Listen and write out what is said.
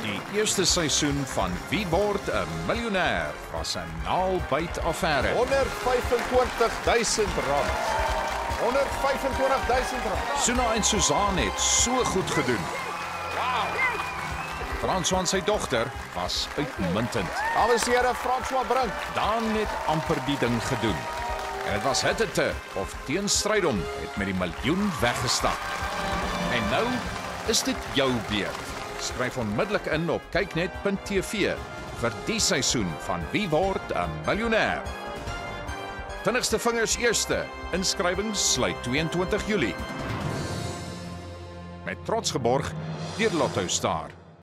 Die eerste seisoen van Wie word 'n miljoenêr was 'n naalbyt affære. R125.000. R125.000. Suna en Susan het so goed gedoen. François en sy dogter was uitmuntend. Dames en here, François Brink. Dan het amper die ding gedoen. En dit was hitte of teenstrydom het met die miljoen weggestap. En nou is dit jou beurt. Skryf onmiddellik in op kykNET.tv vir die seisoen van Wie word 'n miljoenêr. 20ste vingers eerste. Inskrywings sluit 22 Julie. Met trots geborg deur Lotto Star.